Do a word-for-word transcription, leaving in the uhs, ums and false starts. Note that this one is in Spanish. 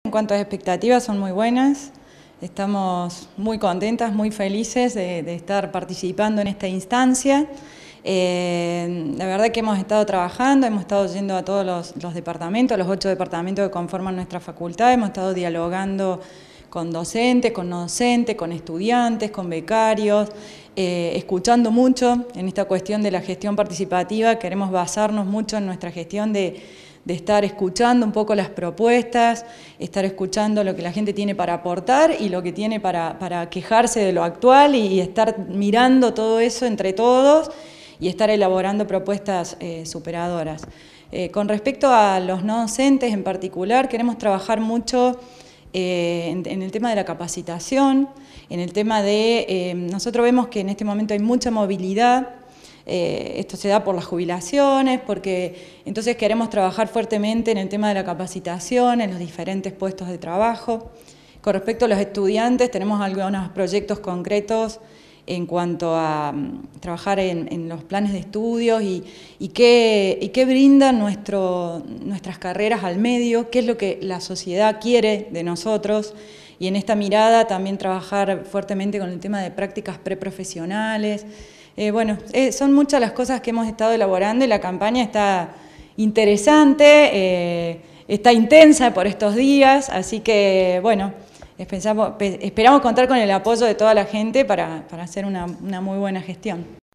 En cuanto a expectativas, son muy buenas. Estamos muy contentas, muy felices de, de estar participando en esta instancia. Eh, la verdad que hemos estado trabajando, hemos estado yendo a todos los, los departamentos, los ocho departamentos que conforman nuestra facultad, hemos estado dialogando con docentes, con no docentes, con estudiantes, con becarios, eh, escuchando mucho en esta cuestión de la gestión participativa. Queremos basarnos mucho en nuestra gestión de, de estar escuchando un poco las propuestas, estar escuchando lo que la gente tiene para aportar y lo que tiene para, para quejarse de lo actual y, y estar mirando todo eso entre todos y estar elaborando propuestas eh, superadoras. Eh, con respecto a los no docentes en particular, queremos trabajar mucho Eh, en, en el tema de la capacitación, en el tema de, eh, nosotros vemos que en este momento hay mucha movilidad, eh, esto se da por las jubilaciones, porque entonces queremos trabajar fuertemente en el tema de la capacitación, en los diferentes puestos de trabajo. Con respecto a los estudiantes, tenemos algunos proyectos concretos en cuanto a um, trabajar en, en los planes de estudios y, y, qué, y qué brindan nuestro, nuestras carreras al medio, qué es lo que la sociedad quiere de nosotros, y en esta mirada también trabajar fuertemente con el tema de prácticas preprofesionales. Eh, bueno, eh, son muchas las cosas que hemos estado elaborando y la campaña está interesante, eh, está intensa por estos días, así que bueno, Pensamos, esperamos contar con el apoyo de toda la gente para, para hacer una, una muy buena gestión.